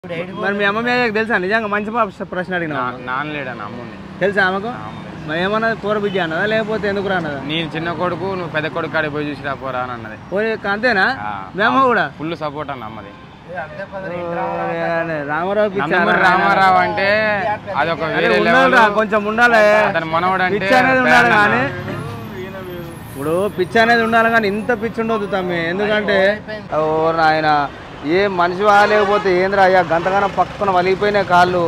మరి మీ అమ్మ మీద తెలుసా నిజంగా మంచి ప్రశ్న అడిగినా నాన్నలేడన్న అమ్ముని తెలుసా ఆమెకు మరి ఏమన్నా కూర బిడ్డ అన్నదా లేకపోతే ఎందుకు రాన్నదా నేను చిన్న కొడుకు నువ్వు పెద్ద కొడుకు కాడికి పోయి చూసిరా పోరా అని అన్నది అంతేనా మీ అమ్మ కూడా ఫుల్ సపోర్ట్ అన్న అమ్మది రామారావు అంటే అదొక కొంచెం ఉండాలి అతని మనవడు అంటే ఉండాలి కానీ ఇప్పుడు పిచ్చి అనేది ఉండాలి కానీ ఇంత పిచ్చి ఉండొద్దు తమ్మి ఎందుకంటే ఆయన ఏ మనిషి లేకపోతే ఏంద్రా అయ్యా గంతగానం పక్కన వలిగిపోయిన కాళ్ళు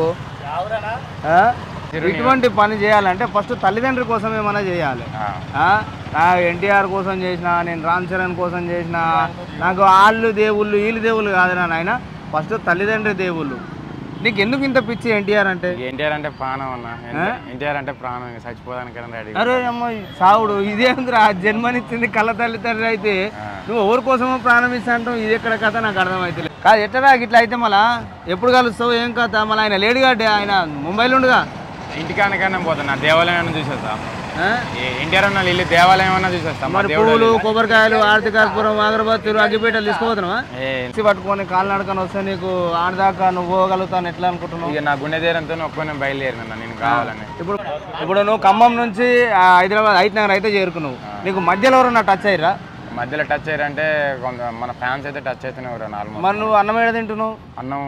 ఇటువంటి పని చేయాలంటే ఫస్ట్ తల్లిదండ్రుల కోసం ఏమైనా చేయాలి. ఎన్టీఆర్ కోసం చేసిన నేను రామ్ చరణ్ కోసం చేసిన నాకు వాళ్ళు దేవుళ్ళు వీళ్ళు దేవుళ్ళు కాదు నాయన ఫస్ట్ తల్లిదండ్రి దేవుళ్ళు. నీకు ఎందుకు ఇంత పిచ్చి ఎన్టీఆర్ అంటే? ఎన్టీఆర్ అంటే ప్రాణం అన్న. ఎన్టీఆర్ అంటే ప్రాణం చచ్చిపోదానికి. అరే అమ్మ సావుడు ఇదేంద్రా జన్మనిచ్చింది కళ్ళ తల్లిదండ్రులు అయితే నువ్వు ఎవరి కోసమో ప్రాణం ఇస్తా అంటావు. ఇది ఎక్కడ కథ నాకు అర్థమవుతుంది కాదు. ఎట్టరా ఇట్లా అయితే మళ్ళా ఎప్పుడు కలుస్తావు ఏం కథ? మళ్ళీ ఆయన లేడుగాడే ఆయన ముంబైలో ఉండగా ఇంటికానికైనా పోతున్నా దేవాలయం చూసేస్తా. ఎన్టీఆర్ అన్న ఇల్లు దేవాలయం అన్నా చూసేస్తా. మరి పూలు కొబ్బరికాయలు ఆర్తికర్పూరం అగరబత్తులు అగ్గిపేటలు తీసుకుపోతున్నావా? పట్టుకొని కాలు నడకని వస్తే నీకు ఆడదాకా నువ్వు పోగలుగుతాను ఎట్లా అనుకుంటున్నావు? ఇక నా గుండె ధైర్యంతో ఒక్కనే బయలుదేరినా నేను కావాలని. ఇప్పుడు నువ్వు ఖమ్మం నుంచి హైదరాబాద్ హైట్నగర్ అయితే చేరుకున్నావు. నీకు మధ్యలో ఎవరన్నా టచ్ అయ్యారా? మధ్యలో టచ్ అయ్యారంటే కొంత మన ఫ్యాన్స్ అయితే టచ్ అవుతూనే ఎవరు నాలుగు. మరి నువ్వు అన్నం ఏడ తింటున్నావు? అన్నం.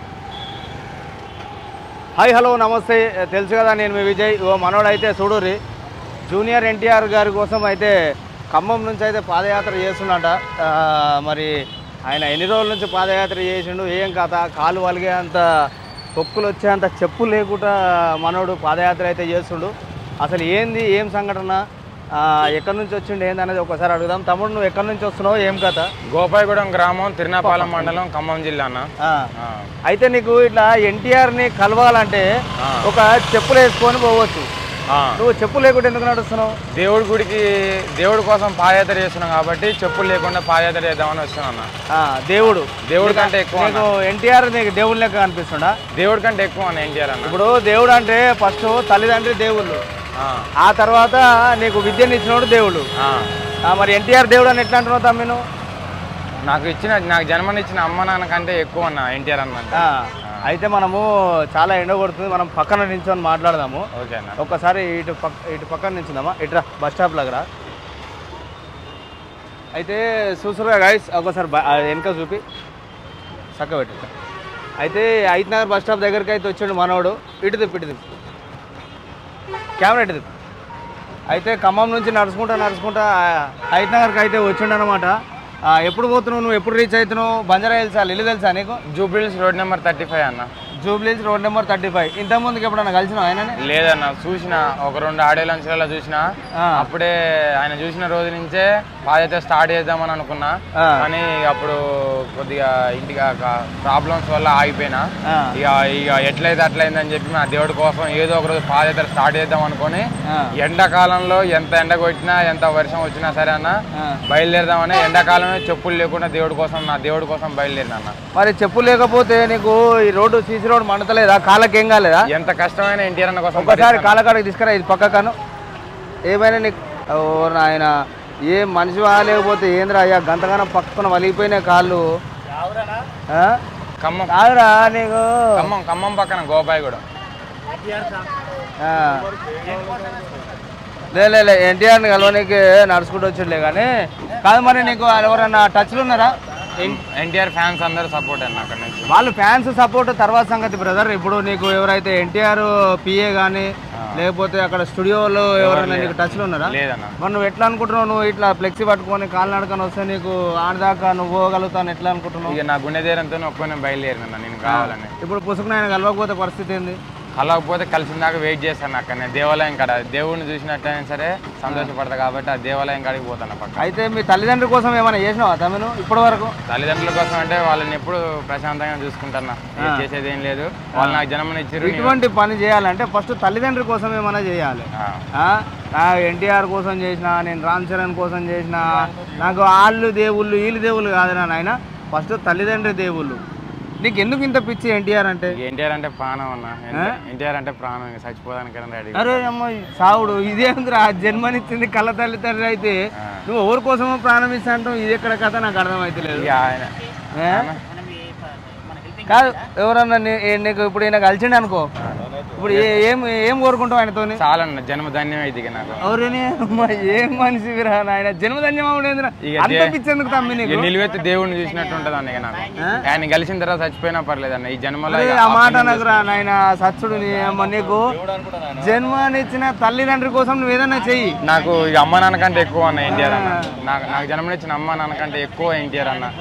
హాయ్ హలో నమస్తే. తెలుసు కదా నేను మీ విజయ్. మనోడు అయితే చూడుర్రి జూనియర్ ఎన్టీఆర్ గారి కోసం అయితే ఖమ్మం నుంచి అయితే పాదయాత్ర చేస్తున్నట. మరి ఆయన ఎన్ని రోజుల నుంచి పాదయాత్ర చేసిండు ఏం కథ? కాలు వలిగే అంత పొక్కులు వచ్చేంత చెప్పులు లేకుండా మనోడు పాదయాత్ర అయితే చేస్తుండు. అసలు ఏంది ఏం సంఘటన ఎక్కడి నుంచి వచ్చిండు ఏంది అనేది ఒకసారి అడుగుదాం. తమ్ముడు నువ్వు ఎక్కడి నుంచి వస్తున్నావు ఏం కథ? గోపాయగూడెం గ్రామం తిరునాపాలెం మండలం ఖమ్మం జిల్లా అన్న. అయితే నీకు ఇట్లా ఎన్టీఆర్ని కలవాలంటే ఒక చెప్పులు వేసుకొని పోవచ్చు. నువ్వు చెప్పులు లేకుండా ఎందుకు నడుస్తున్నావు? దేవుడి గుడికి దేవుడి కోసం పాదయాత్ర చేస్తున్నాం కాబట్టి చెప్పులు లేకుండా పాదయాత్ర చేద్దామని వస్తున్నా. దేవుడి కంటే ఎక్కువ ఎన్టీఆర్ నీకు దేవుడి లెక్క అనిపిస్తుందా? దేవుడి కంటే ఎక్కువ అన్న ఎన్టీఆర్ అన్న. ఇప్పుడు దేవుడు అంటే ఫస్ట్ తల్లిదండ్రి దేవుళ్ళు, ఆ తర్వాత నీకు విద్యను ఇచ్చినోడు దేవుడు. మరి ఎన్టీఆర్ దేవుడు అని ఎట్లా అంటున్నావు తమ్మి నువ్వు? నాకు జన్మనిచ్చిన అమ్మ నాన్న కంటే ఎక్కువ అన్న ఎన్టీఆర్ అన్న. అయితే మనము చాలా ఎండ కొడుతుంది, మనం పక్కన నించొని మాట్లాడదాము. ఒక్కసారి ఇటు పక్కన నించుందామా? ఇట్రా బస్ స్టాప్ దగ్గర. అయితే చూసారుగా గైస్, ఒకసారి వెనక చూపి చక్క పెట్టి. అయితే హైట్నగర్ బస్ స్టాప్ దగ్గరికి అయితే వచ్చాడు మనోడు. ఇటు తిప్పు కెమెరా ఇటు తిప్పు. అయితే ఖమ్మం నుంచి నడుచుకుంటా హైట్నగర్కి అయితే వచ్చిండు అనమాట. ఎప్పుడు పోతున్నావు నువ్వు? ఎప్పుడు రీచ్ అవుతున్నావు? బంజారా హిల్సా ఇల్లు తెలుసా నీకు? జూబ్లీహిల్స్ రోడ్ నెంబర్ 35 అన్న. Jubilee Hills road number 35. ఇంతకుముందుకు ఎప్పుడన్నా కలిసినావు ఆయన? లేదన్న, చూసిన ఒక 2 ఆడియో లంచ్లలో చూసిన. అప్పుడే ఆయన చూసిన రోజు నుంచే పాదయాత్ర స్టార్ట్ చేద్దామని అనుకున్నా, కానీ అప్పుడు కొద్దిగా ఇంటికి ప్రాబ్లమ్స్ వల్ల ఆగిపోయినా. ఇక ఎట్లయితే అట్లయిందని చెప్పి మా దేవుడి కోసం ఏదో ఒక రోజు పాదయాత్ర స్టార్ట్ చేద్దాం అనుకుని ఎండాకాలంలో ఎంత ఎండ కొట్టినా ఎంత వర్షం వచ్చినా సరే అన్న బయలుదేరదామని ఎండాకాలమే చెప్పులు లేకుండా నా దేవుడి కోసం బయలుదేరిన అన్న. మరి చెప్పులు లేకపోతే నీకు ఈ రోడ్డు సీసీ రోడ్ మండతలేదా? కాళ్ళకి ఏం కాలేదా? ఎంత కష్టమైన ఎన్టీఆర్ అన్న కోసం ఒకసారి కాళ్ళకాడికి తీసుకురా. ఇది పక్కను ఏమైనా నీకు ఆయన ఏ మనిషి లేకపోతే ఏంద్రా అయ్యా గంతగానం పక్కన వలిగిపోయిన కాళ్ళు. ఖమ్మం కాదురా నీకు ఖమ్మం పక్కన గోపాయగూడెం. లే ఎన్టీఆర్ని కలవనీకి నడుచుకుంటూ వచ్చిండే కానీ కాదు. మరి నీకు ఎవరన్నా టచ్లు ఉన్నారా? ఎన్టీఆర్ ఫ్యాన్స్ అందరూ సపోర్ట్ అన్న అక్కడ నుంచి. వాళ్ళు ఫ్యాన్స్ సపోర్ట్ తర్వాత సంగతి బ్రదర్. ఇప్పుడు నీకు ఎవరైతే ఎన్టీఆర్ పిఏ కానీ లేకపోతే అక్కడ స్టూడియోలో ఎవరైనా నీకు టచ్లు ఉన్నారా? లేదన్న. మరి నువ్వు ఎట్లా అనుకుంటున్నావు? నువ్వు ఇట్లా ఫ్లెక్సీ పట్టుకొని కాలు నడకని వస్తే నీకు ఆడదాకా నువ్వు పోగలుగుతాను ఎట్లా అనుకుంటున్నావు? ఇక నా గుండె ధైర్యంతో ఒక్కనే బయలుదేరినా నేను కావాలని. ఇప్పుడు పుసుకుని ఆయన కలవకపోతే పరిస్థితి ఏంది? కలవకపోతే కలిసిన దాకా వెయిట్ చేస్తాను అక్కడ. నేను దేవాలయం కాడ దేవుడిని చూసినట్టయినా సరే సంతోషపడతా కాబట్టి ఆ దేవాలయం కాడికి పోతాను పక్క. అయితే మీ తల్లిదండ్రుల కోసం ఏమైనా చేసినావా తమ్మును ఇప్పటి వరకు? తల్లిదండ్రుల కోసం అంటే వాళ్ళని ఎప్పుడు ప్రశాంతంగా చూసుకుంటున్నా, చేసేది ఏం లేదు. వాళ్ళు నాకు జన్మనిచ్చారు. ఇటువంటి పని చేయాలంటే ఫస్ట్ తల్లిదండ్రుల కోసం ఏమైనా చేయాలి. ఎన్టీఆర్ కోసం చేసిన నేను రామ్ చరణ్ కోసం చేసిన నాకు వాళ్ళు దేవుళ్ళు వీళ్ళు దేవుళ్ళు కాదు నాయన ఫస్ట్ తల్లిదండ్రి దేవుళ్ళు. నీకు ఎందుకు ఇంత పిచ్చి ఎన్టీఆర్ అంటే? ఎన్టీఆర్ అంటే ప్రాణం అన్న. ఎన్టీఆర్ అంటే ప్రాణం చచ్చిపోదానికి. అరే అమ్మ సావుడు ఇదేంద్రా జన్మనిచ్చింది కళ్ళ తల్లిదండ్రులు అయితే నువ్వు ఎవరి కోసమో ప్రాణం ఇస్తా అంటావు. ఇది ఎక్కడ కథ నాకు అర్థమవుతలేదు. కాదు ఎవరన్నా నీకు ఇప్పుడు ఈయన కలిసిండు అనుకో, ఇప్పుడు ఏం కోరుకుంటావు ఆయనతో? చాలా జన్మధన్యం అయితే నాకు. ఎవరిని ఏం మనిషి ఆయన జన్మధన్యం అనిపించేందుకు తమ్మి నీకు? నిలువెత్తి దేవుడిని చూసినట్టు ఉంటది అన్న నాకు. ఆయన కలిసిన తర్వాత చచ్చిపోయినా పర్లేదు అన్న, ఈ జన్మలో ఆ మాట అనకురా నాయన. సచ్చుడు నీకు జన్మనిచ్చిన తల్లిదండ్రి కోసం నువ్వు ఏదన్నా చెయ్యి. నాకు ఇక అమ్మ నాన్న కంటే ఎక్కువ అన్న ఎన్టీఆర్ అన్న. నాకు జన్మనిచ్చిన అమ్మ నాన్న కంటే ఎక్కువ ఎన్టీఆర్ అన్న.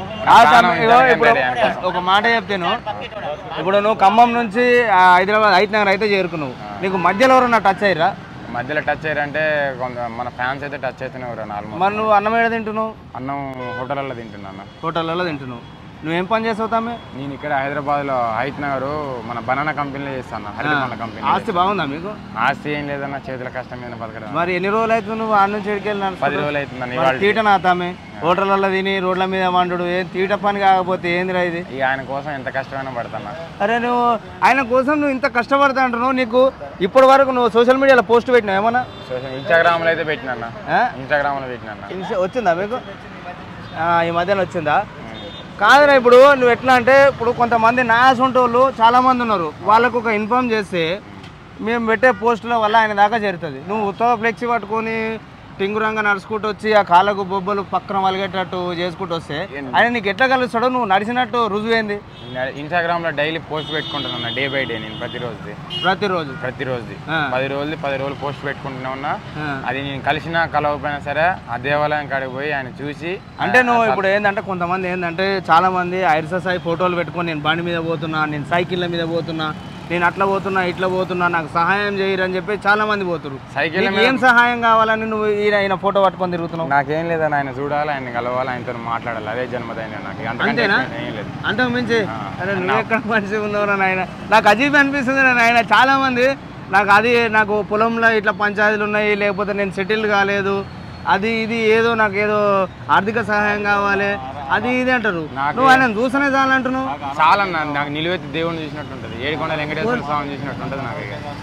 ఒక మాట చెప్తాను, ఇప్పుడు నువ్వు ఖమ్మం నుంచి హైదరాబాద్ హైట్నగర్ అయితే చేరుకున్నావు, నీకు మధ్యలో ఎవరన్నా టచ్ అయ్యారా? మధ్యలో టచ్ అయ్యారంటే మన ఫ్యాన్స్ అయితే టచ్ అవుతూనే ఎవరు. మరి నువ్వు అన్నం ఏడ తింటున్నావు? అన్నం హోటల్లో తింటున్నా అన్న. హోటల్లో తింటున్నావు. నువ్వేం పని చేస్తావు తమ్మి? నేను ఇక్కడ హైదరాబాద్లో హైత్ నగర్ మన బనానా కంపెనీలో చేస్తాను, హరిత కంపెనీ. ఆస్తి బాగుందా మీకు? ఆస్తి ఏం లేదన్న, చేతుల కష్టం మీద బతకడం. మరి ఎన్ని రోజులు అవుతుంది నువ్వు ఆడ నుంచి ఎడికెళ్ళినా? 10 రోజులు అవుతుందని. తీటనా తమ్మి? హోటళ్ళలో తిని రోడ్ల మీద వండు ఏం తీట పని కాకపోతే ఏందిరా ఇది? ఇక ఆయన కోసం ఎంత కష్టమైనా పడుతున్నా. అరే నువ్వు ఆయన కోసం నువ్వు ఇంత కష్టపడతా అంటున్నావు, నీకు ఇప్పటి వరకు నువ్వు సోషల్ మీడియాలో పోస్ట్ పెట్టినావు ఏమన్నా? ఇన్స్టాగ్రామ్లో అయితే పెట్టినా, ఇన్స్టాగ్రామ్లో పెట్టినా. వచ్చిందా మీకు ఈ మధ్యలో వచ్చిందా? కాదురా, ఇప్పుడు నువ్వు ఎట్లా అంటే ఇప్పుడు కొంతమంది నాయసంటోళ్ళు చాలామంది ఉన్నారు, వాళ్ళకు ఒక ఇన్ఫార్మ్ చేస్తే మేము పెట్టే పోస్టుల వల్ల ఆయన దాకా చేరుతుంది. నువ్వు ఉత్తర ఫ్లెక్సీ పట్టుకొని టింగురంగా నడుచుకుంటూ వచ్చి ఆ కాళ్ళకు బొబ్బలు పక్కన వలిగేటట్టు చేసుకుంటూ వస్తే ఆయన నీకు ఎట్లా కలుస్తాడో? నువ్వు నడిచినట్టు రుజువు ఏంది? ఇన్స్టాగ్రామ్లో డైలీ పోస్ట్ పెట్టుకుంటున్నా, డే బై డే. నేను ప్రతిరోజు 10 రోజులు పోస్ట్ పెట్టుకుంటున్నా ఉన్నా. అది నేను కలిసినా కలవకపోయినా సరే ఆ దేవాలయం కాడికి పోయి ఆయన చూసి. అంటే నువ్వు ఇప్పుడు ఏంటంటే కొంతమంది ఏంటంటే చాలా మంది ఐర్ససాయి ఫోటోలు పెట్టుకొని నేను బండి మీద పోతున్నా, నేను సైకిళ్ళ మీద పోతున్నా, నేను అట్లా పోతున్నా ఇట్లా పోతున్నా, నాకు సహాయం చేయరని చెప్పి చాలా మంది పోతున్నారు. సైకిల్ ఏం సహాయం కావాలని నువ్వు ఈయన ఫోటో పట్టుకొని తిరుగుతున్నావు? నాకేం లేదని ఆయన చూడాలి, ఆయన కలవాలి, ఆయనతో మాట్లాడాలి, అదే జన్మదైన నాకు. అంతేనా? అంతకు మించి అరే నువ్వు ఎక్కడ మనిషి ఉన్నావురా నాయన? నాకు అజీబ్ అనిపిస్తుంది నాయన. చాలా మంది నాకు పొలంలో ఇట్లా పంచాయతీలు ఉన్నాయి, లేకపోతే నేను సెటిల్ కాలేదు, అది ఇది ఏదో నాకు ఏదో ఆర్థిక సహాయం కావాలి, అది ఇది అంటారు. నువ్వు ఆయన చూసనే చాలంటున్నావు. చాలా నాకు నిలువెత్తి దేవుడిని చూసినట్టు ఉంటుంది, ఏడుకొండల వెంకటేశ్వర స్వామి చూసినట్టు ఉంటుంది నాకు.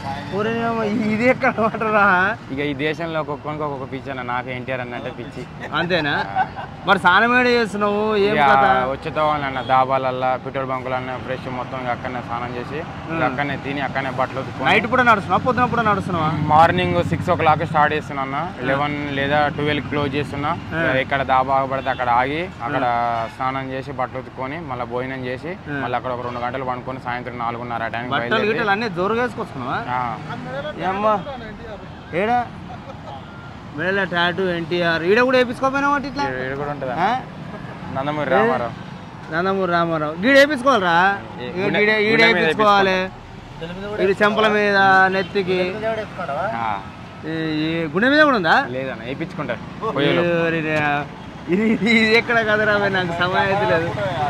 ఇది ఎక్కడ అంటారా? ఇక ఈ దేశంలో ఒక్కొక్కరికి ఒక్కొక్క పిచ్చి అన్న. నాకు ఎన్టీఆర్ అన్నట్టే పిచ్చి. అంతేనా? మరి స్నానం చేస్తున్నావు? వచ్చేతో అన్న దాబాలల్లా పెట్రోల్ బంకులన్నా ఫ్రెష్ మొత్తం అక్కడనే స్నానం చేసి అక్కడనే తిని అక్కడనే బట్టలు ఉతుక్కొని. నైట్ కూడా నడుస్తున్నావు? పొద్దున కూడా నడుస్తున్నావా? మార్నింగ్ 6 o'clock స్టార్ట్ చేస్తున్నా, 11 లేదా 12 క్లోజ్ చేస్తున్నా. ఇక్కడ దాబా పడితే అక్కడ ఆగి అక్కడ స్నానం చేసి బట్టలు ఉతుక్కొని మళ్ళీ భోజనం చేసి మళ్ళీ అక్కడ ఒక 2 గంటలు పండుకొని సాయంత్రం 4:30 టైంకి బయలుదేరి అన్ని జోరుగా వేసుకొస్తున్నావా? అమ్మా ఏడా మెడల టాటూ ఎన్టీఆర్ ఈడ కూడా వేయించుకోపోయినా వాటి ఇట్లా ఈడ కూడా ఉంటుందా? నందమూరి రామారావు గీడ వేయించుకోవాలరా? ఈడ వేయించుకోవాలి, ఇది చెంపల మీద నెత్తికి గుండె మీద కూడా ఉందా? లేదన్న వేయించుకుంటారు. ఇది ఎక్కడ కదరా నాకు సమయం అయితే లేదు.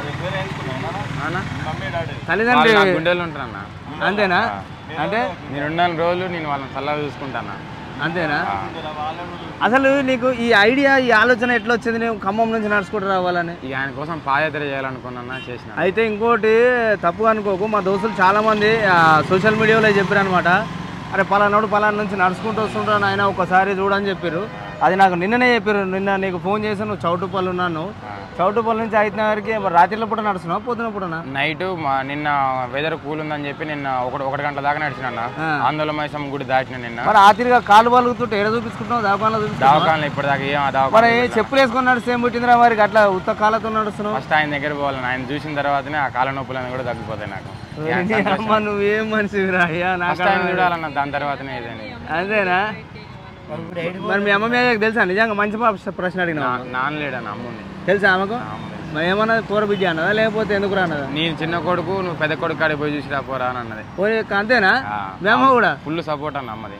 తల్లిదండ్రి గుండెలు ఉంటారన్న. అంతేనా? అంటే నేనున్న రోజులు నేను వాళ్ళని సలహా చూసుకుంటాను. అంతేనా? అసలు నీకు ఈ ఐడియా ఈ ఆలోచన ఎట్లా వచ్చింది నేను ఖమ్మం నుంచి నడుచుకుంటూ రావాలని? ఇక ఆయన కోసం పాదయాత్ర చేయాలనుకున్నా, చేసిన. అయితే ఇంకోటి తప్పు అనుకోకు, మా దోస్తులు చాలామంది సోషల్ మీడియాలో చెప్పారు అనమాట, అరే పలానాడు పలానా నుంచి నడుచుకుంటూ వస్తుంటాను ఆయన ఒకసారి చూడని చెప్పారు. అది నాకు నిన్ననే చెప్పారు. నిన్న నీకు ఫోన్ చేసి నువ్వు చౌటుపల్లి ఉన్నాను, చౌటుపల్లి నుంచి హైట్నగర్కి రాత్రిలో పూట నడుస్తున్నావు పొద్దున పూటనా? నైట్ నిన్న వెదర్ కూల్ ఉందని చెప్పి నిన్న 1 గంటల దాకా నడిచిన ఆందోళన మైసమ్మ గుడి దాటిన. నిన్న మరి ఆతిరిగా కాలు బలుగుతుంటే ఎడ చూపించుకుంటున్నావు? దవాఖానలో ఇప్పటిదాకా మరి చెప్పులు వేసుకొని నడిస్తే ఏం పుట్టిందిరా మరి అట్లా ఉత్త కాళ్ళతో నడుస్తున్నావు? ఫస్ట్ ఆయన దగ్గర పోవాలని, ఆయన చూసిన తర్వాతనే ఆ కాళ్ళ నొప్పులని కూడా తగ్గిపోతాయి నాకు. నువ్వేం మనిషిరా చూడాలన్నా, దాని తర్వాతనే ఏదైనా. అంతేనా? మరి మీ అమ్మ మీద తెలుసా నిజంగా మంచి ప్రశ్న అడిగినా? నాన్నలేడన్న అమ్ముని తెలుసా ఆమెకు? ఏమన్నా కూర బిడ్డ అన్నదా లేకపోతే ఎందుకు రాన్నదా? నేను చిన్న కొడుకు, నువ్వు పెద్ద కొడుకు కాడికి పోయి చూసి రాపోరా అని అన్నది. అంతేనా? మేము కూడా ఫుల్ సపోర్ట్ అన్న అమ్మది.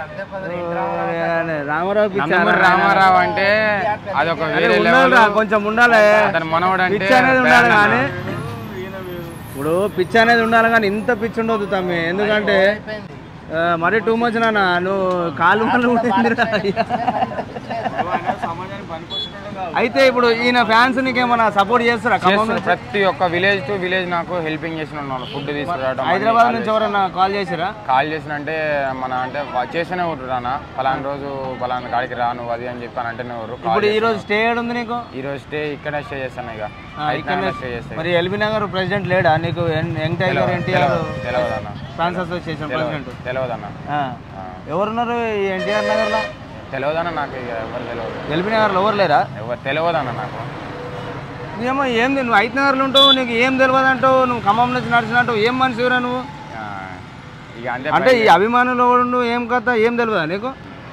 రామారావు అంటే అదొక కొంచెం ఉండాలి, మనవడు పిచ్చి అనేది ఉండాలి. కానీ ఇప్పుడు పిచ్చి అనేది ఉండాలి కానీ ఇంత పిచ్చి ఉండదు తమ్మి. ఎందుకంటే మరీ టూ మచ్ నాన్న. నువ్వు కాలు అయితే ఇప్పుడు ఈయన ఫ్యాన్స్ నీకేమన్నా సపోర్ట్ చేస్తారా? ప్రతి ఒక్క విలేజ్ టు విలేజ్ నాకు హెల్పింగ్ చేసిన ఫుడ్ తీసుకురావడం. హైదరాబాద్ నుంచి ఎవరైనా కాల్ చేసిరా? కాల్ చేసిన అంటే మన అంటే చేస్తూనే ఉంటారా, పలానా రోజు పలానా కాడికి రాను అది అని చెప్పి అని అంటేనే ఊరు. ఇప్పుడు ఈ రోజు స్టే ఉంది నీకు? ఈ రోజు స్టే ఇక్కడే స్టే చేస్తాను. ఇక స్టే చేస్తాను. మరి ఎల్బీ నగర్ ప్రెసిడెంట్ లేడా నీకు? యంగ్ టైగర్ ఎన్టీఆర్ తెలియదన్న, ఫ్యాన్స్ అసోసియేషన్ ప్రెసిడెంట్ తెలియదన్న. ఎవరున్నారు ఈ ఎన్టీఆర్ నగర్ లో? తెలియదన్న నాకు, ఎవరు తెలియదు. ఎల్బీ నగర్ లో ఎవరు లేరా? ఎవరు తెలియదన్న నాకు. ఏమో ఏం నువ్వు ఐదు నగర్లు ఉంటావు, నీకు ఏం తెలియదు అంటావు, నువ్వు ఖమ్మం నుంచి నడిచినట్టు ఏం మనిషిరా నువ్వు? ఇక అంటే ఈ అభిమానులు ఎవరు ఏం కథ ఏం తెలియదా నీకు?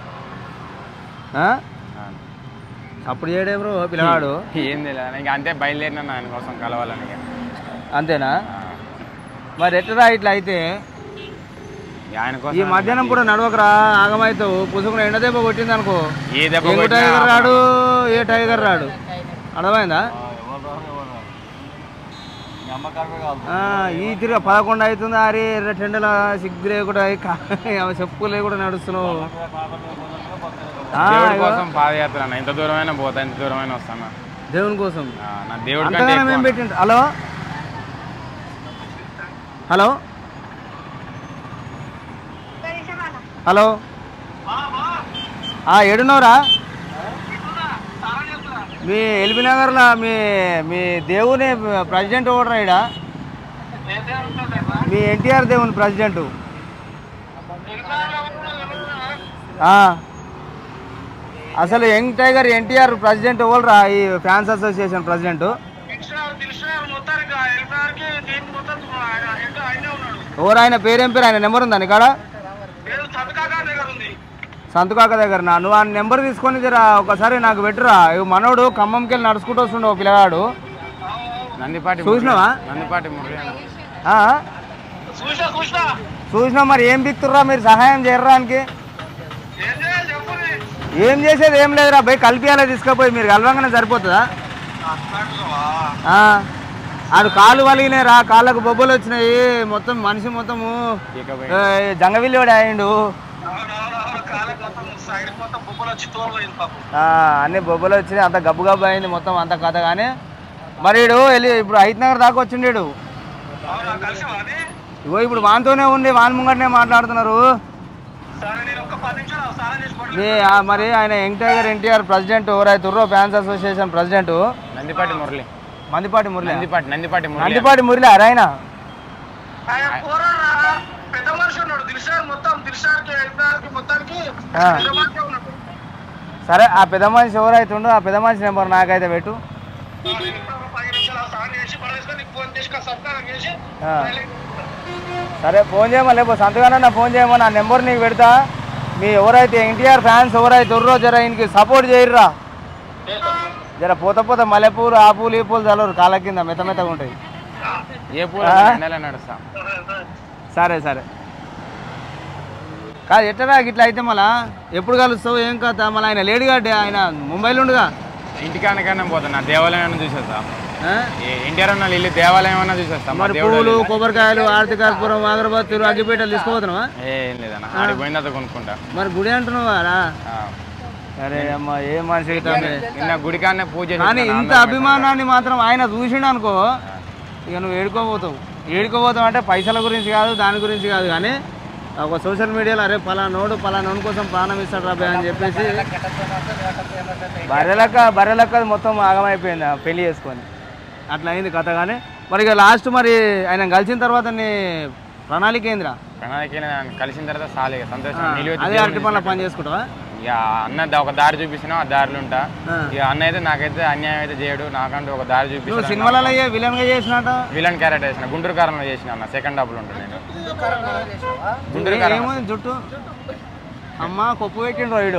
అప్పుడు చేయడే బ్రో పిల్లవాడు ఏం తెలియదు. ఇంక అంతే బయలుదేరినా ఆయన కోసం కలవాలని. అంతేనా? మరి ఎట్లా ఇట్లా అయితే ఈ మధ్యాహ్నం కూడా నడవకరా, ఆగమవుతావు. పుసుకుని ఎండ దెబ్బ కొట్టింది అనుకో, ఏ టైగర్ రాడు ఏ టైగర్ రాడు. అర్థమైందా? ఈ తిరిగి 11 అవుతుంది. అరే టెండల సిగ్గులే కూడా చెప్పులే కూడా నడుస్తున్నావు. కోసం పాదయాత్ర ఎంత దూరమైనా పోతా, ఎంత దూరమైనా వస్తాను దేవుని కోసం. నా దేవుడు ఏం పెట్టిండు? హలో హలో హలో ఏడున్నవరా? మీ ఎల్బీ నగర్లో మీ దేవుని ప్రెసిడెంట్ ఓడరా ఇడా? మీ ఎన్టీఆర్ దేవుని ప్రెసిడెంట్. అసలు యంగ్ టైగర్ ఎన్టీఆర్ ప్రెసిడెంట్ ఎవరురా? ఈ ఫ్యాన్స్ అసోసియేషన్ ప్రెసిడెంట్ ఎవరు? ఆయన పేరేం పేరు? ఆయన నెంబర్ ఉందా నీకాడ? సంతుకాక దగ్గర. నువ్వు ఆ నెంబర్ తీసుకొని జరా ఒకసారి నాకు పెట్టురా. మనోడు ఖమ్మంకి వెళ్ళి నడుచుకుంటూ వస్తుండే పిల్లగాడు. చూసినావా? చూసినా. మరి ఏం బిక్తుర్రా మీరు? సహాయం చేయడానికి ఏం చేసేది ఏం లేదురా భయ్. కలిపియాలే తీసుకుపోయి మీరు కలవంగానే సరిపోతుందా? ఆడు కాళ్ళు వలిగినాయి రా, కాళ్ళకు బొబ్బలు వచ్చినాయి. మొత్తం మనిషి మొత్తము జంగవిల్లివాడు అయ్యిండు. అన్ని బొబ్బలు వచ్చినాయి, అంత గబ్బు గబ్బు అయింది మొత్తం అంత కథ. కానీ మరి ఇప్పుడు హైతనగర్ దాకా వచ్చిండు. ఇగో ఇప్పుడు వానితోనే ఉండి వాని ముంగటనే మాట్లాడుతున్నారు. మరి ఆయన యంగ్ టైగర్ ఎన్టీఆర్ ప్రెసిడెంట్ ఎవరైతుర్రో fans association president Nandipati Murali. Nandipati Murali ఆయన సరే. ఆ పెద్ద మనిషి ఎవరైతుండో ఆ పెద్ద మనిషి నెంబర్ నాకైతే పెట్టు. సరే ఫోన్ చేయమని, లేకపోతే సంతగానన్నా ఫోన్ చేయమని ఆ నెంబర్ నీకు పెడతా. మీ ఎవరైతే ఎన్టీఆర్ ఫ్యాన్స్ ఎవరైతే ఉర్రో జర ఈయనకి సపోర్ట్ చేయర్రా. జర పోత పోత మల్లెపూలు ఆ పూలు ఈ పూలు చల్లరు, కాళ్ళ కింద మెత్త మెత్తగా ఉంటాయి. సరే సరే. కాదు ఎట్టరా ఇట్లా అయితే మళ్ళా ఎప్పుడు కలుస్తావు? ఏం కథ? మళ్ళీ ఆయన లేడుగా, ఆయన ముంబైలో ఉండుగా. ఇంటికానికైనా పోతున్నా, దేవాలయం చూసేస్తా. ఎన్టీఆర్ అన్న ఇల్లు దేవాలయం అన్నా చూసేస్తా. మరి పూలు కొబ్బరికాయలు ఆర్తికాపురం అగరబత్తులు అగ్గిపేటలు తీసుకుపోతున్నావా? ఏం లేదన్నా, ఆడికి పోయిన తర్వాత కొనుక్కుంటా. మరి గుడి అంటున్నావా? అరే అమ్మ ఏ మనిషి నిన్న గుడికాన్నే పూజ. కానీ ఇంత అభిమానాన్ని మాత్రం ఆయన చూసిండు అనుకో, ఇక నువ్వు ఏడుకోపోతావు అంటే పైసల గురించి కాదు, దాని గురించి కాదు. కానీ ఒక సోషల్ మీడియాలో అరే పలానోడు పలానోని కోసం ప్రాణం ఇస్తాడు రాబే అని చెప్పేసి బర్రెలక్క మొత్తం ఆగమైపోయింది పెళ్లి చేసుకొని. అట్లా అయింది కథ. కానీ మరి ఇక లాస్ట్ మరి ఆయన కలిసిన తర్వాత నీ ప్రణాళిక ఏందిరా? కలిసిన తర్వాత సాలే సంతోషం. అదే అరటి పనుల పని చేసుకుంటావా? ఇక అన్న ఒక దారి చూపిస్తున్నా, ఆ దారిలో ఉంటా. ఇక అన్న అయితే నాకైతే అన్యాయం అయితే చేయడు, నాకంటూ ఒక దారి చూపిస్తాను. సినిమాలలో విలన్ గా చేసినట్ట? విలన్ క్యారెక్టర్ చేసిన, గుంటూరు కారంలో చేసిన అన్న. సెకండ్ హాఫ్ లో ఉంటాను నేను. గుంటూరు కారం జుట్టు అమ్మ కొప్పు పెట్టిండ్రు వీడు.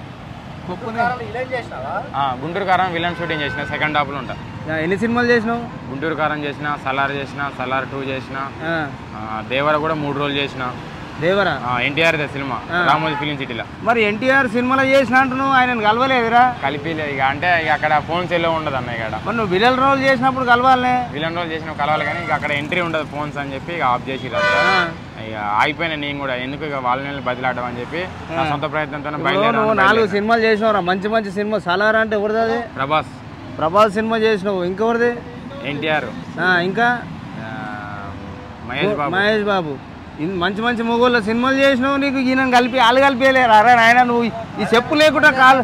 గుంటూరు కారం విలన్ షూటింగ్ చేసిన, సెకండ్ హాఫ్ లో ఉంటా. ఎన్ని సినిమాలు చేసినావు? గుంటూరు కారం చేసిన, సలార్ చేసిన, సలార్ 2 చేసిన, దేవర కూడా 3 రోజులు చేసిన. దేవరా ఎన్టీఆర్ సినిమా రామోజీ ఫిలిం సిటీలో. మరి ఎన్టీఆర్ సినిమాలో చేసిన అంటున్నావు, ఆయన కలవలేదురా? కలిపిలే ఇక, అంటే ఇక అక్కడ ఫోన్స్ ఎల్లో ఉండదు అన్న. ఇక్కడ మరి నువ్వు విలన్ రోల్ చేసినప్పుడు కలవాలనే? విలన్ రోల్ చేసినప్పుడు కలవాలి కానీ ఇక అక్కడ ఎంట్రీ ఉండదు ఫోన్స్ అని చెప్పి ఇక ఆఫ్ చేసి ఇక ఆగిపోయినా నేను కూడా. ఎందుకు ఇక వాళ్ళని బదిలాడడం అని చెప్పి నా సొంత ప్రయత్నంతో నువ్వు 4 సినిమాలు చేసినావురా, మంచి మంచి సినిమా. సలార్ అంటే ఎవరిది? అది ప్రభాస్ సినిమా చేసినావు. ఇంకెవరిది? ఎన్టీఆర్. ఇంకా మహేష్ బాబు. మంచి మంచి మొగోళ్ళ సినిమాలు చేసినావు. నీకు ఈయన కలిపి వాళ్ళు కలిపేయలేరు. అరే నాయన నువ్వు ఈ చెప్పు లేకుండా కాలు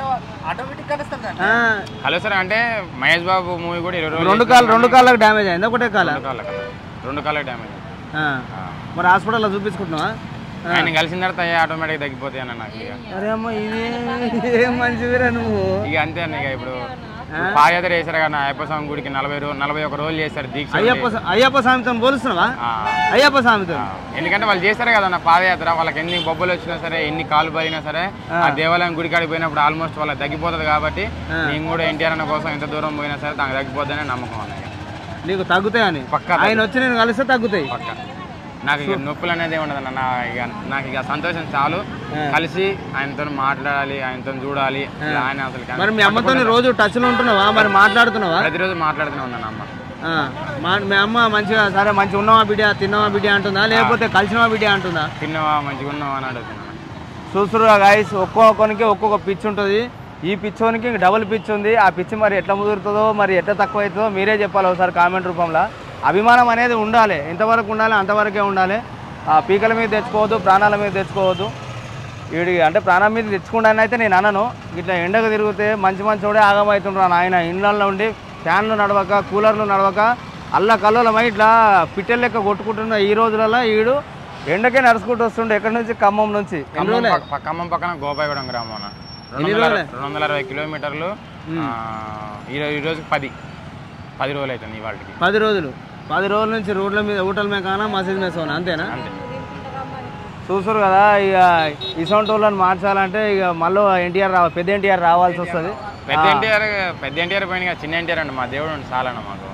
హలో సార్. అంటే మహేష్ బాబు మూవీ కూడా 2 కాళ్ళకి డ్యామేజ్ అయింది. ఒకటే కాళ్ళ? 2 కాళ్ళకి డ్యామేజ్. మరి హాస్పిటల్లో చూపించుకుంటున్నావా? ఆయన కలిసిన తర్వాత ఆటోమేటిక్ తగ్గిపోతాయి అన్న నాకు. అరే అమ్మ ఇది ఏం మంచిదిరా నువ్వు. ఇక అంతే అన్న. ఇక ఇప్పుడు పాదయాత్ర చేశారు కదా అయ్యప్ప స్వామి గుడికి 41 రోజులు చేశారు దీక్ష. అయ్యప్ప స్వామితో పోలుస్తున్నావా? అయ్యప్ప స్వామితో. ఎందుకంటే వాళ్ళు చేశారు కదా నా పాదయాత్ర. వాళ్ళకి ఎన్ని బొబ్బలు వచ్చినా సరే, ఎన్ని కాలు పడినా సరే, ఆ దేవాలయం గుడికాడికి పోయినప్పుడు ఆల్మోస్ట్ వాళ్ళకి తగ్గిపోతుంది. కాబట్టి నేను కూడా ఎన్టీఆర్ అన్న కోసం ఎంత దూరం పోయినా సరే తనకు తగ్గిపోతుందని నమ్మకం అన్నది. నీకు తగ్గుతాయని పక్క? ఆయన వచ్చి నేను కలిస్తే తగ్గుతాయి పక్క. నాకు ఇక నొప్పులు అనేది ఉండదు అన్న. నాకు ఇక సంతోషం చాలు. కలిసి ఆయనతో మాట్లాడాలి, ఆయనతో చూడాలి. ఆయన అసలు మరి మీ అమ్మతో రోజు టచ్ లో ఉంటున్నావా? మరి మాట్లాడుతున్నావా? ప్రతిరోజు మాట్లాడుతూనే ఉన్నాను అమ్మ. మీ అమ్మ మంచిగా సరే మంచిగా ఉన్నావా బిడ్డ, తిన్నావా బిడ్డ అంటుందా, లేకపోతే కలిసినవా బిడ్డ అంటుందా? తిన్నావా, మంచిగా ఉన్నావా అని అడుగుతున్నాను. చూస్తురుగా గాయస్, ఒక్కొక్కరికి ఒక్కొక్క పిచ్ ఉంటుంది. ఈ పిచ్చోనికి డబుల్ పిచ్ ఉంది. ఆ పిచ్ మరి ఎట్లా ముదురుతుందో, మరి ఎట్లా తక్కువ అవుతుందో మీరే చెప్పాలి ఒకసారి కామెంట్ రూపంలో. అభిమానం అనేది ఉండాలి, ఎంతవరకు ఉండాలి అంతవరకే ఉండాలి. పీకల మీద తెచ్చుకోవద్దు, ప్రాణాల మీద తెచ్చుకోవద్దు. వీడికి అంటే ప్రాణం మీద తెచ్చుకుంటానని అయితే నేను అనను. ఇట్లా ఎండకు తిరిగితే మంచి మంచోడే ఆగమవుతుండ్రా ఆయన. ఇండ్లలో ఉండి ఫ్యాన్లు నడవక, కూలర్లు నడవక కల్లోలమై ఇట్లా పిట్టెల లెక్క కొట్టుకుంటున్న ఈ రోజులలో ఈడు ఎండకే నడుచుకుంటూ వస్తుండే. ఎక్కడి నుంచి? ఖమ్మం నుంచి. ఖమ్మం పక్కన గోపాయగూడెం గ్రామం 220 కిలోమీటర్లు. ఈ రోజు 10 రోజులు అవుతుంది. ఇవాళకి 10 రోజులు. 10 రోజుల నుంచి రోడ్ల మీద హోటల్ మీద కానా, మసీద్ మీద సోనా, అంతేనా? అంతే. చూసారు కదా, ఇక ఇసొంటి వాళ్ళని మార్చాలంటే ఇక మళ్ళీ పెద్ద ఎన్టీఆర్ రావాల్సి వస్తుంది. పెద్ద ఎన్టీఆర్ పోయిన చిన్న ఎన్టీఆర్ అండి మా దేవుడు చాలన్న మాకు.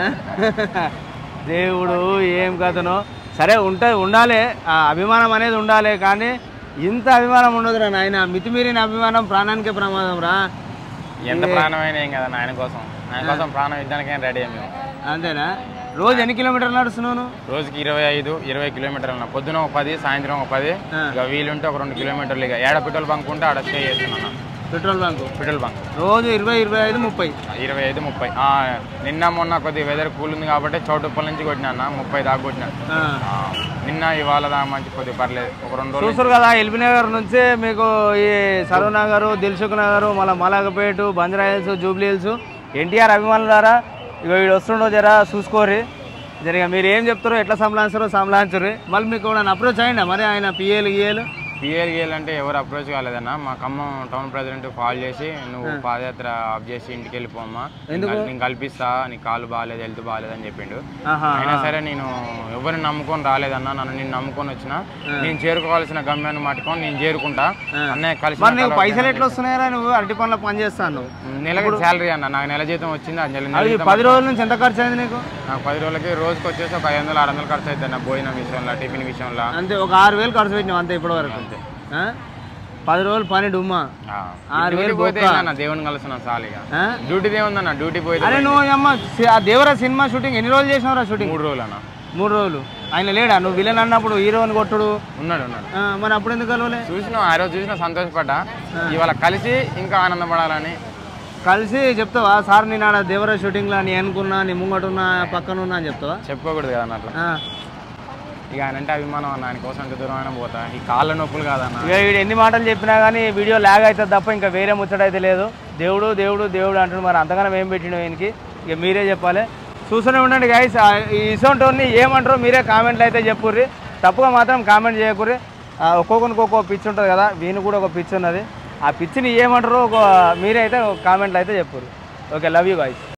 దేవుడు ఏం కథనో సరే ఉండాలి, అభిమానం అనేది ఉండాలి. కానీ ఇంత అభిమానం ఉండదురా నాయన. మితిమీరిన అభిమానం ప్రాణానికే ప్రమాదం రా. ఎంత ప్రాణమైన ఏం కదా ఆయన కోసం ప్రాణం ఇద్దానికైనా రెడీ అయ్యాము. అంతేనా? రోజు ఎన్ని కిలోమీటర్లు నడుస్తున్నాను? రోజుకి 25-20 కిలోమీటర్లు. పొద్దున 10, సాయంత్రం 10. ఇక వీలుంటే ఒక 2 కిలోమీటర్లు. ఇక ఏడ పెట్రోల్ బంక్ ఉంటే ఆడ స్టే చేస్తున్నాను. పెట్రోల్ బంక్ రోజు 20-25-30 25-30. నిన్న మొన్న కొద్దిగా వెదర్ కూల్ ఉంది కాబట్టి చౌటుప్పల నుంచి కొట్టినా 30 దాకా కొట్టినా. నిన్న ఇవాళ దాకా మంచి కొద్దిగా పర్లేదు. ఒక 2 రోజులు చూస్తారు కదా. ఎల్బీ నగర్ నుంచి మీకు ఈ సరూర్ నగర్, దిల్సుఖ్ నగర్, మళ్ళీ Malakpet, Banjara hills, jubilee hills NTR అభిమానులారా ఇక వీడు వస్తుండో జరా చూసుకోరి. జరిగా మీరు ఏం చెప్తారో, ఎట్లా సంలాంచరు. మళ్ళీ మీకు కూడా అప్రోచ్ అయ్యిందా మరి ఆయన పిఏలు అంటే ఎవరు అప్రోచ్ కాలేదన్న. మా ఖమ్మం టౌన్ ప్రెసిడెంట్ కాల్ చేసి నువ్వు పాదయాత్ర ఆఫ్ చేసి ఇంటికి వెళ్ళిపోమ్మా, నేను కల్పిస్తా, నీ కాలు బాగాలేదు, హెల్త్ బాగాలేదు అని చెప్పిండు. అయినా సరే నేను ఎవరిని నమ్ముకొని రాలేదన్నా, నేను నమ్ముకొని వచ్చినా. నేను చేరుకోవాల్సిన గమ్యాన్ని మట్టుకొని నేను చేరుకుంటా. అన్నయ్య కలిసి పైసలు ఎట్లా వస్తున్నాయా? నువ్వు అరటి పనుల పని చేస్తాను. నెలకి శాలరీ అన్న, నాకు నెల జీతం వచ్చింది. 10 రోజుల నుంచి ఎంత ఖర్చు అయింది నీకు? నాకు 10 రోజులకి రోజుకి వచ్చేసి ఒక 500-600 ఖర్చు అవుతుంది నా భోజనం విషయంలో, టిఫిన్ విషయంలో. అంతే ఒక 6,000 ఖర్చు పెట్టినావు అంతే ఇప్పటి వరకు. 10 రోజులు పని డుమ్మా 6,000 పోతే దేవుని కలుస్తున్నాను సాలిగా. డ్యూటీ ఏముందన్న, డ్యూటీ పోయి. అరే నువ్వు అమ్మ దేవరా సినిమా షూటింగ్ ఎన్ని రోజులు చేసినావురా? షూటింగ్ 3 రోజులు అన్న. 3 రోజులు. ఆయన లేడా? నువ్వు విలన్ అన్నప్పుడు హీరోని కొట్టుడు ఉన్నాడు. మరి అప్పుడు ఎందుకు కలవలే? చూసినా ఆ రోజు చూసినా సంతోషపడ్డా. ఇవాళ కలిసి ఇంకా ఆనందపడాలని. కలిసి చెప్తావా సార్ నేను ఆడ దేవరా షూటింగ్లో నీ అనుకున్నా, నీ ముంగటున్నా, పక్కనున్నా అని చెప్తావా? చెప్పుకోకూడదు కదా అన్నట్లు. ఇక ఆయన అంటే అభిమానం అన్న, ఆయన కోసం ఎంత దూరం అయినా పోతా. ఈ కాళ్ళ నొప్పులు కాదన్న. ఇక వీడు ఎన్ని మాటలు చెప్పినా కానీ వీడియో లాగ్ అవుతుంది తప్ప ఇంకా వేరే ముచ్చటైతే లేదు. దేవుడు దేవుడు దేవుడు అంటున్నాడు. మరి అంతగానో ఏం పెట్టిన ఈయనకి ఇక మీరే చెప్పాలి. చూస్తూనే ఉండండి గైస్. ఈ ఇసొంటోని ఏమంటారో మీరే కామెంట్లు అయితే చెప్పుర్రి. తప్పుగా మాత్రం కామెంట్ చేయకుర్రి. ఒక్కొక్కరికి ఒక్కొక్క పిచ్ ఉంటుంది కదా, వీని కూడా ఒక పిచ్ ఉన్నది. ఆ పిచ్చిని ఏమంటారో మీరే అయితే కామెంట్లు అయితే చెప్పుర్రి. Okay, love you guys.